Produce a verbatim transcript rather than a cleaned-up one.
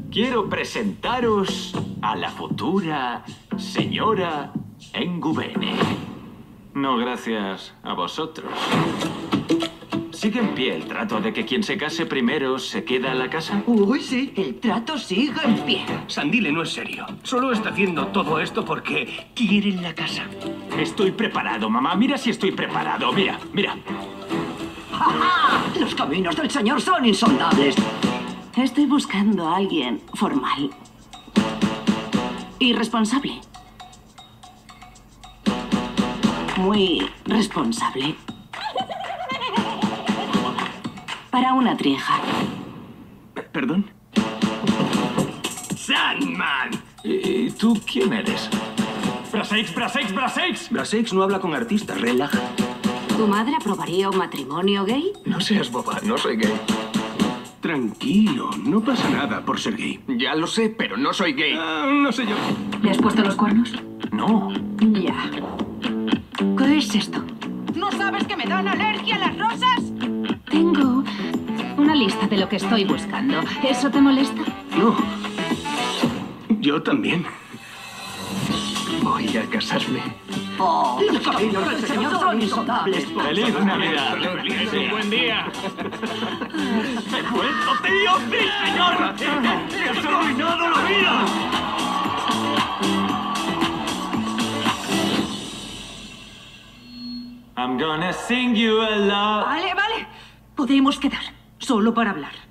quiero presentaros a la futura señora Engubene. No gracias a vosotros. ¿Sigue en pie el trato de que quien se case primero se queda a la casa? Uy, sí, el trato sigue en pie. Sandile no es serio. Solo está haciendo todo esto porque quiere la casa. Estoy preparado, mamá. Mira si estoy preparado. Mira, mira. ¡Ja! Los caminos del señor son insondables. Estoy buscando a alguien formal y responsable. Muy responsable. Para una trieja. ¿Perdón? ¡Sandman! ¿Y tú quién eres? ¡Braseix, Braseix, Braseix! Braseix no habla con artistas, relaja. ¿Tu madre aprobaría un matrimonio gay? No seas boba, no soy gay. Tranquilo, no pasa nada por ser gay. Ya lo sé, pero no soy gay. Ah, no sé yo. ¿Le has puesto los cuernos? No. Ya. ¿Qué es esto? ¿No sabes que me dan alergia a las rosas? Tengo una lista de lo que estoy buscando. ¿Eso te molesta? No. Yo también. Voy a casarme. Oh, los caminos del señor son insondables. ¡Feliz Navidad! ¡Es un buen día! ¡Te cuento, tío! ¡Sí, señor! ¡Te has arruinado la vida! I'm gonna sing you a love. Vale, vale. Podemos quedar, solo para hablar.